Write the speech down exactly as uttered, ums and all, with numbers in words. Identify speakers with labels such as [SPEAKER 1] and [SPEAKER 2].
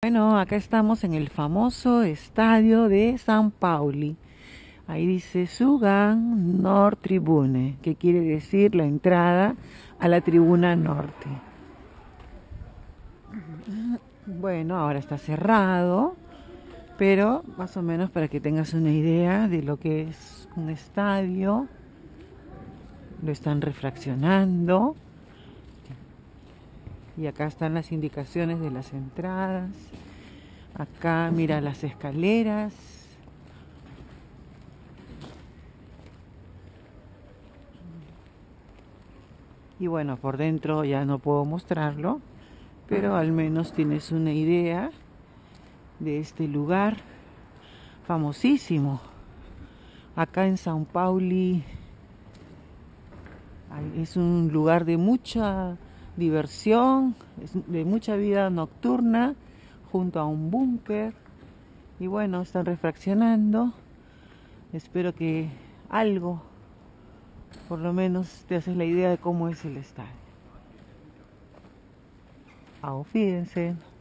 [SPEAKER 1] Bueno, acá estamos en el famoso estadio de San Pauli. Ahí dice Sugan Nord Tribune, que quiere decir la entrada a la tribuna norte. Bueno, ahora está cerrado, pero más o menos para que tengas una idea de lo que es un estadio. Lo están refraccionando. Y acá están las indicaciones de las entradas. Acá mira las escaleras. Y bueno, por dentro ya no puedo mostrarlo, pero al menos tienes una idea de este lugar famosísimo. Acá en São Paulo es un lugar de mucha diversión, de mucha vida nocturna, junto a un búnker. Y bueno, están refraccionando. Espero que algo, por lo menos, te haces la idea de cómo es el estadio. Auf Wiedersehen.